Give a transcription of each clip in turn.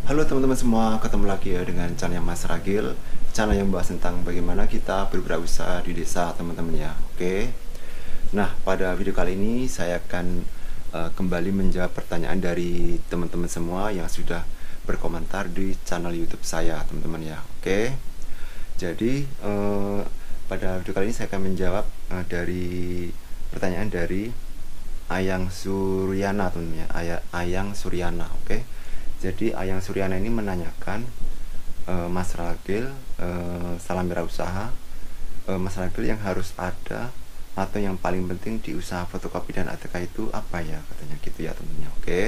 Halo teman-teman semua, ketemu lagi ya dengan channel Mas Ragil, channel yang membahas tentang bagaimana kita berwirausaha di desa teman-teman ya. Oke. Nah, pada video kali ini saya akan kembali menjawab pertanyaan dari teman-teman semua yang sudah berkomentar di channel YouTube saya, teman-teman ya. Oke. Jadi pada video kali ini saya akan menjawab dari pertanyaan dari Ayang Suryana, teman-teman ya. Ayang Suryana, oke. Jadi Ayang Suryana ini menanyakan, Mas Ragil, salam wirausaha, Mas Ragil, yang harus ada atau yang paling penting di usaha fotokopi dan ATK itu apa ya, katanya gitu ya temennya. Oke.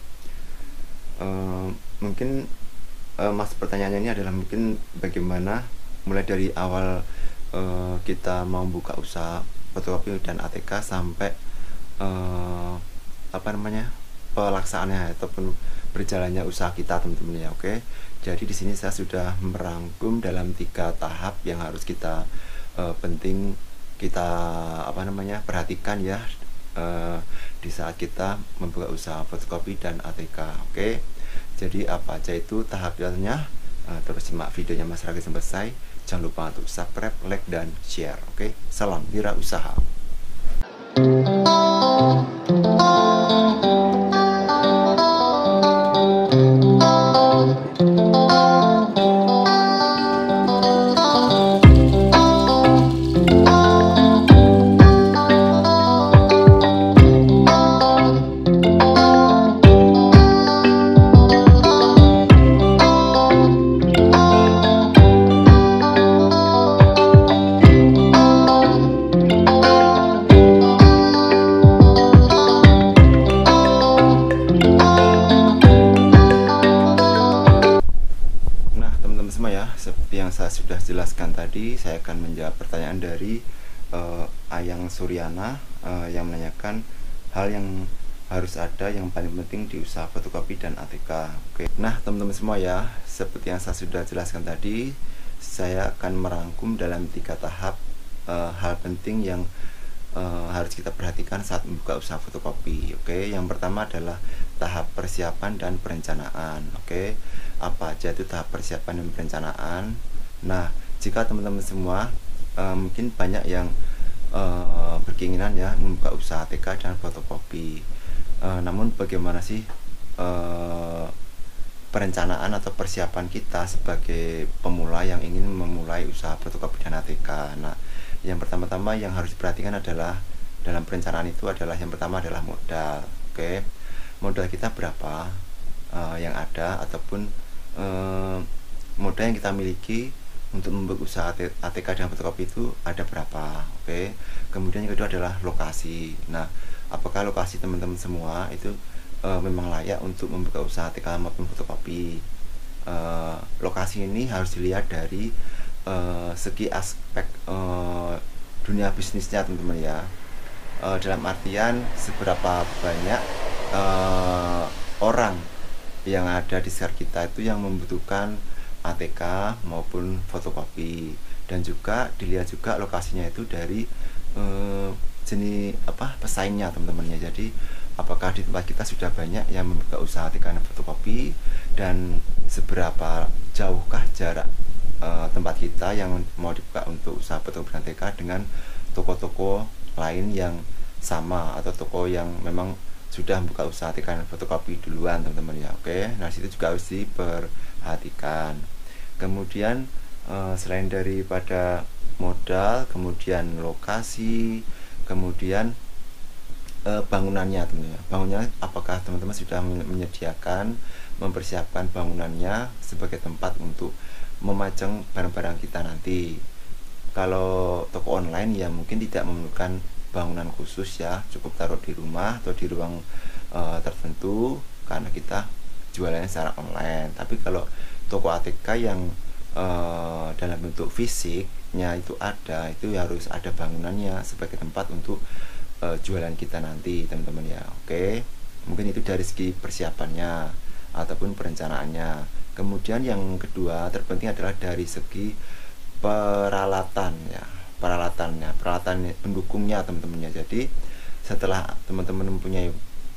Mungkin mas pertanyaannya ini adalah mungkin bagaimana mulai dari awal kita mau buka usaha fotokopi dan ATK sampai pelaksanaannya ataupun berjalannya usaha kita, teman-teman ya. Oke. Jadi di sini saya sudah merangkum dalam 3 tahap yang harus kita penting kita perhatikan ya di saat kita membuka usaha fotokopi dan ATK. Oke. Jadi apa aja itu tahapnya? Terus simak videonya Mas Ragil sampai selesai. Jangan lupa untuk subscribe, like, dan share. Oke. Salam wirausaha. Seperti yang saya sudah jelaskan tadi, saya akan menjawab pertanyaan dari Ayang Suryana yang menanyakan hal yang harus ada yang paling penting di usaha fotokopi dan ATK. Oke. Nah, teman-teman semua ya, seperti yang saya sudah jelaskan tadi, saya akan merangkum dalam 3 tahap hal penting yang harus kita perhatikan saat membuka usaha fotokopi. Oke. Yang pertama adalah tahap persiapan dan perencanaan. Oke. Apa aja itu tahap persiapan dan perencanaan? Nah, jika teman-teman semua mungkin banyak yang berkeinginan ya membuka usaha ATK dan fotokopi, namun bagaimana sih perencanaan atau persiapan kita sebagai pemula yang ingin memulai usaha fotokopi dan ATK? Nah, yang pertama-tama yang harus diperhatikan adalah dalam perencanaan itu adalah yang pertama adalah modal. Oke. Modal kita berapa yang ada, ataupun modal yang kita miliki untuk membuka usaha ATK dan fotokopi itu ada berapa. Oke. Kemudian yang kedua adalah lokasi. Nah, apakah lokasi teman-teman semua itu memang layak untuk membuka usaha ATK maupun fotokopi? Lokasi ini harus dilihat dari segi aspek dunia bisnisnya, teman-teman ya. Dalam artian seberapa banyak orang yang ada di sekitar kita itu yang membutuhkan ATK maupun fotokopi, dan juga dilihat juga lokasinya itu dari jenis pesaingnya, teman-teman ya. Jadi apakah di tempat kita sudah banyak yang membuka usaha ATK dan fotokopi, dan seberapa jauhkah jarak tempat kita yang mau dibuka untuk usaha fotokopi dan ATK dengan toko-toko lain yang sama, atau toko yang memang sudah membuka usaha ATK dan fotokopi duluan, teman-teman ya. Oke. Nah, situ juga harus diperhatikan. Kemudian selain daripada modal, kemudian lokasi, kemudian bangunannya, teman-teman ya. Bangunannya, apakah teman-teman sudah menyediakan, mempersiapkan bangunannya sebagai tempat untuk memajang barang-barang kita nanti. Kalau toko online ya mungkin tidak memerlukan bangunan khusus ya, cukup taruh di rumah atau di ruang tertentu karena kita jualannya secara online. Tapi kalau toko ATK yang dalam bentuk fisiknya itu ada, itu harus ada bangunannya sebagai tempat untuk jualan kita nanti, teman-teman ya. Oke. Mungkin itu dari segi persiapannya ataupun perencanaannya. Kemudian yang kedua terpenting adalah dari segi peralatan ya, peralatan pendukungnya, teman-teman ya. Jadi setelah teman-teman mempunyai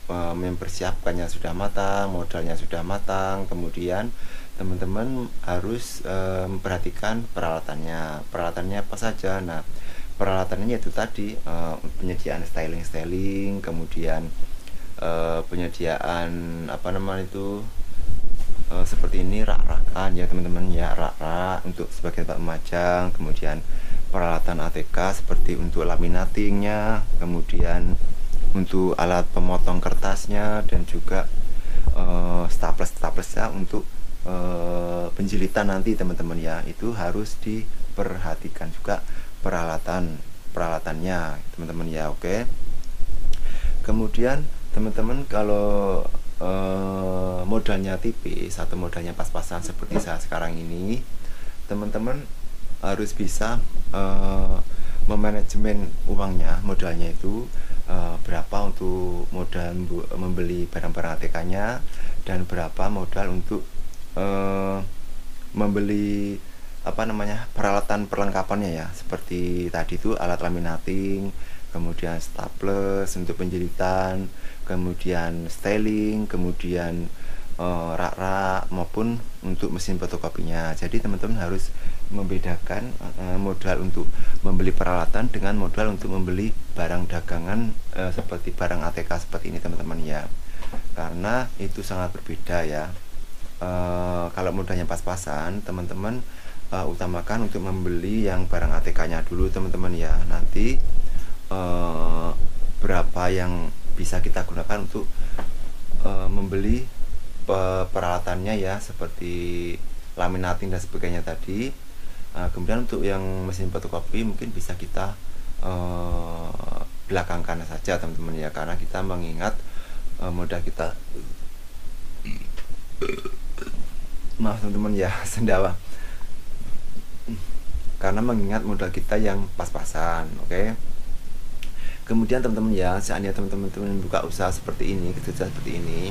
mempersiapkannya sudah matang, modalnya sudah matang, kemudian teman-teman harus memperhatikan peralatannya apa saja. Nah, peralatannya itu tadi penyediaan styling, kemudian penyediaan apa namanya itu seperti ini rak-rakan ya teman-teman ya, rak-rak untuk sebagai tempat memajang, kemudian peralatan ATK seperti untuk laminatingnya, kemudian untuk alat pemotong kertasnya, dan juga staples-staplesnya untuk penjilitan nanti teman-teman ya. Itu harus diperhatikan juga peralatannya teman-teman ya. Oke, kemudian teman-teman kalau modalnya tipis atau modalnya pas-pasan seperti saya sekarang ini, teman-teman harus bisa memanajemen uangnya, modalnya itu berapa untuk modal membeli barang-barang ATK-nya, dan berapa modal untuk membeli apa namanya peralatan perlengkapannya ya, seperti tadi itu alat laminating, kemudian staples untuk penjilitan, kemudian styling, kemudian rak-rak maupun untuk mesin fotokopinya. Jadi teman-teman harus membedakan modal untuk membeli peralatan dengan modal untuk membeli barang dagangan seperti barang ATK seperti ini teman-teman ya, karena itu sangat berbeda ya. Kalau modalnya pas-pasan, teman-teman utamakan untuk membeli yang barang ATK-nya dulu teman-teman ya. Nanti berapa yang bisa kita gunakan untuk membeli peralatannya ya, seperti laminating dan sebagainya tadi. Kemudian untuk yang mesin fotokopi mungkin bisa kita belakangkan saja teman-teman ya, karena kita mengingat modal kita maaf teman-teman ya, sendawa, karena mengingat modal kita yang pas-pasan. Oke. Kemudian teman-teman ya, seandainya teman-teman buka usaha seperti ini, seperti ini,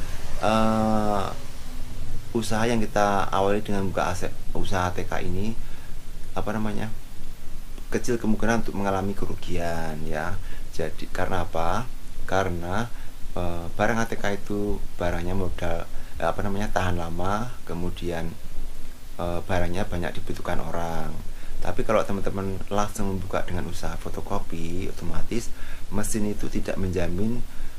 usaha yang kita awali dengan buka usaha ATK ini apa namanya, kecil kemungkinan untuk mengalami kerugian ya. Jadi karena apa? Karena barang ATK itu barangnya modal apa namanya, tahan lama, kemudian barangnya banyak dibutuhkan orang. Tapi kalau teman-teman langsung membuka dengan usaha fotokopi, otomatis mesin itu tidak menjamin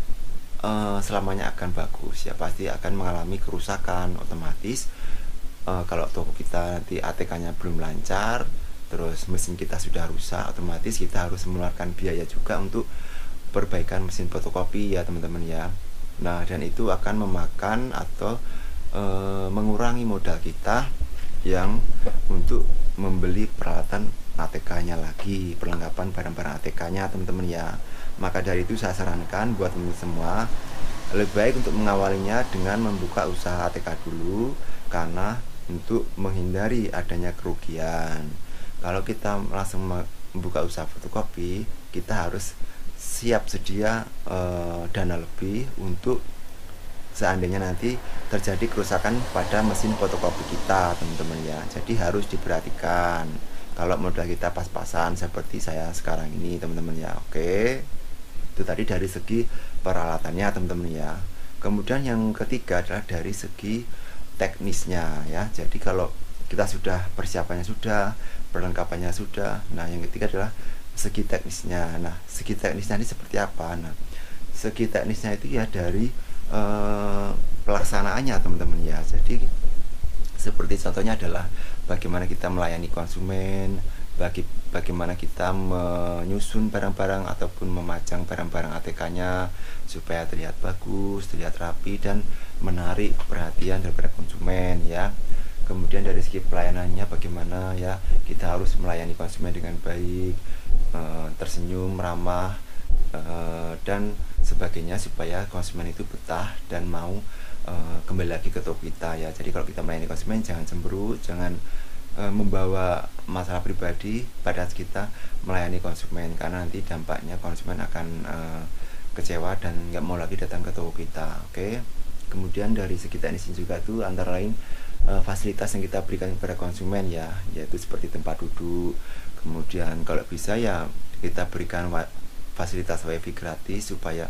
selamanya akan bagus ya, pasti akan mengalami kerusakan. Otomatis kalau toko kita nanti ATK-nya belum lancar, terus mesin kita sudah rusak, otomatis kita harus mengeluarkan biaya juga untuk perbaikan mesin fotokopi ya teman-teman ya. Nah, dan itu akan memakan atau mengurangi modal kita yang untuk membeli peralatan ATK-nya lagi, perlengkapan barang-barang ATK-nya teman-teman ya. Maka dari itu saya sarankan buat teman-teman semua, lebih baik untuk mengawalinya dengan membuka usaha ATK dulu, karena untuk menghindari adanya kerugian. Kalau kita langsung membuka usaha fotokopi, kita harus siap sedia dana lebih untuk seandainya nanti terjadi kerusakan pada mesin fotokopi kita teman-teman ya. Jadi harus diperhatikan kalau modal kita pas-pasan seperti saya sekarang ini teman-teman ya. Oke, itu tadi dari segi peralatannya teman-teman ya. Kemudian yang ketiga adalah dari segi teknisnya ya. Jadi kalau kita sudah persiapannya sudah, perlengkapannya sudah, nah yang ketiga adalah segi teknisnya. Nah, segi teknisnya ini seperti apa? Nah, segi teknisnya itu ya dari pelaksanaannya teman-teman ya. Jadi seperti contohnya adalah bagaimana kita melayani konsumen, bagaimana kita menyusun barang-barang ataupun memajang barang-barang ATK-nya supaya terlihat bagus, terlihat rapi, dan menarik perhatian daripada konsumen ya. Kemudian dari segi pelayanannya bagaimana ya, kita harus melayani konsumen dengan baik, tersenyum, ramah, dan sebagainya, supaya konsumen itu betah dan mau kembali lagi ke toko kita ya. Jadi kalau kita melayani konsumen, jangan cemberut, jangan membawa masalah pribadi pada kita melayani konsumen, karena nanti dampaknya konsumen akan kecewa dan nggak mau lagi datang ke toko kita. Oke. Kemudian dari segi teknis juga tuh antara lain fasilitas yang kita berikan kepada konsumen ya, yaitu seperti tempat duduk, kemudian kalau bisa ya kita berikan fasilitas wifi gratis supaya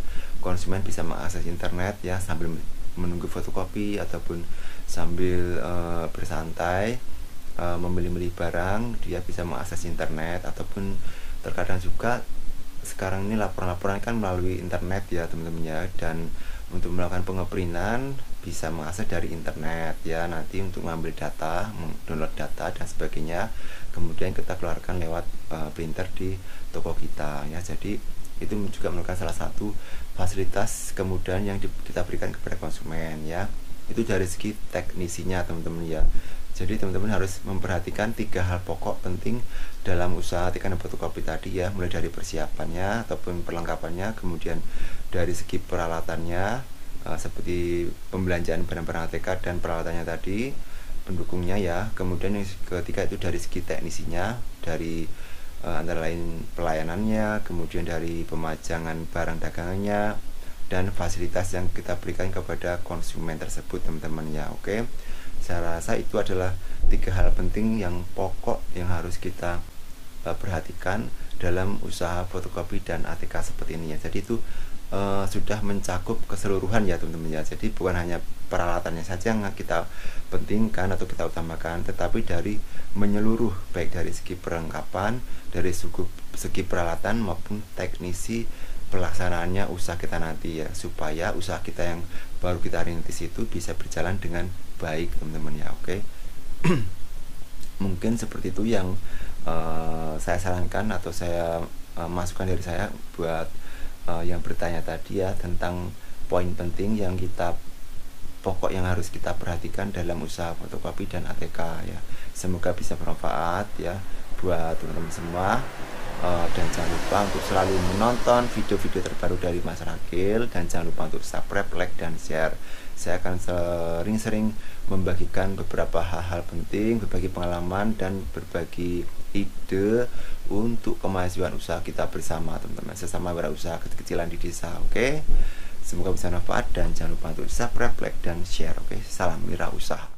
konsumen bisa mengakses internet ya sambil menunggu fotokopi ataupun sambil bersantai memilih-milih barang, dia bisa mengakses internet. Ataupun terkadang juga sekarang ini laporan-laporan kan melalui internet ya teman-teman ya, dan untuk melakukan pengeprintan bisa mengakses dari internet ya, nanti untuk mengambil data, download data dan sebagainya, kemudian kita keluarkan lewat printer di toko kita ya. Jadi itu juga merupakan salah satu fasilitas kemudahan yang kita berikan kepada konsumen ya. Itu dari segi teknisinya teman-teman ya. Jadi teman-teman harus memperhatikan 3 hal pokok penting dalam usaha ATK dan fotokopi tadi ya, mulai dari persiapannya ataupun perlengkapannya, kemudian dari segi peralatannya seperti pembelanjaan barang-barang ATK dan peralatannya tadi, pendukungnya ya. Kemudian yang ketiga itu dari segi teknisinya, dari antara lain pelayanannya, kemudian dari pemajangan barang dagangannya, dan fasilitas yang kita berikan kepada konsumen tersebut teman-teman ya. Oke, saya rasa itu adalah 3 hal penting yang pokok yang harus kita perhatikan dalam usaha fotokopi dan ATK seperti ini ya. Jadi itu sudah mencakup keseluruhan ya teman-teman ya. Jadi bukan hanya peralatannya saja yang kita pentingkan atau kita utamakan, tetapi dari menyeluruh, baik dari segi perlengkapan, dari segi peralatan maupun teknisi pelaksanaannya usaha kita nanti ya, supaya usaha kita yang baru kita rintis itu bisa berjalan dengan baik teman-teman ya. Oke. Mungkin seperti itu yang saya sarankan atau saya masukan dari saya buat yang bertanya tadi ya, tentang poin penting yang kita pokok yang harus kita perhatikan dalam usaha fotokopi dan ATK ya. Semoga bisa bermanfaat ya buat teman-teman semua. Dan jangan lupa untuk selalu menonton video-video terbaru dari Mas Rakil, dan jangan lupa untuk subscribe, like, dan share. Saya akan sering-sering membagikan beberapa hal-hal penting, berbagi pengalaman dan berbagi ide untuk kemajuan usaha kita bersama teman-teman, sesama wirausaha kecil-kecilan di desa. Oke, semoga bisa bermanfaat dan jangan lupa untuk subscribe, like, dan share. Oke, salam wirausaha.